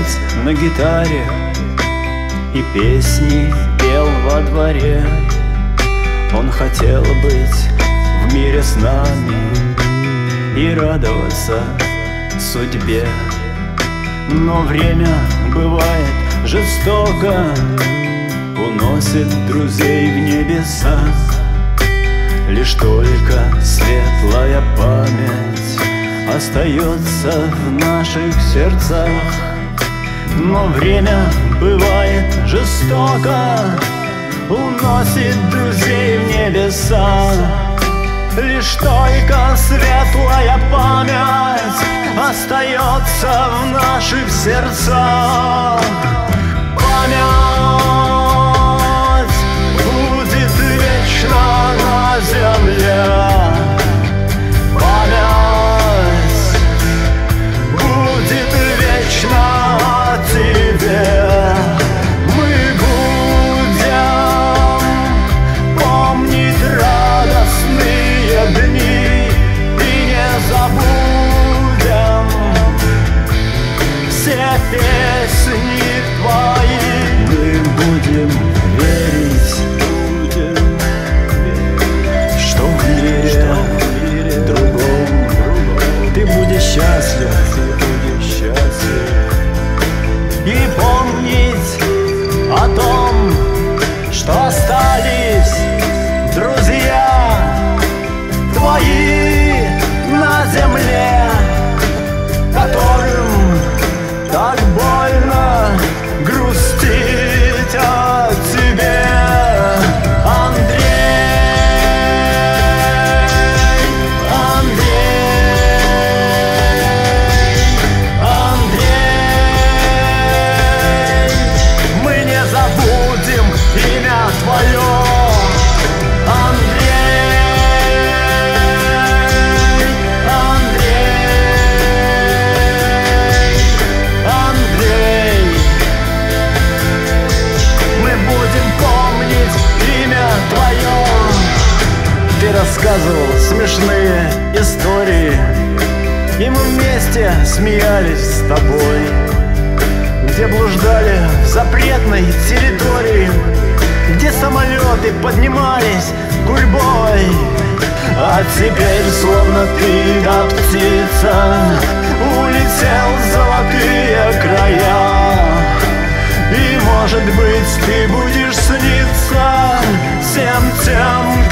отец на гитаре и песни пел во дворе. Он хотел быть в мире с нами и радоваться судьбе. Но время бывает жестоко, уносит друзей в небеса. Лишь только светлая память остается в наших сердцах. Но время бывает жестоко, уносит друзей в небеса. Лишь только светлая память остается в наших сердцах. Память будет вечно на земле. Память будет вечно о тебе. Мы будем помнить радостные дни и не забудем все песни твои. Мы будем верить, что в мире другом ты будешь счастлив, и помнить о том, что остались друзья твои на земле, которым так больно грустить о тебе. Рассказывал смешные истории, и мы вместе смеялись с тобой, где блуждали в запретной территории, где самолеты поднимались гурьбой. А теперь, словно ты, да птица, улетел в золотые края. И, может быть, ты будешь сниться всем тем,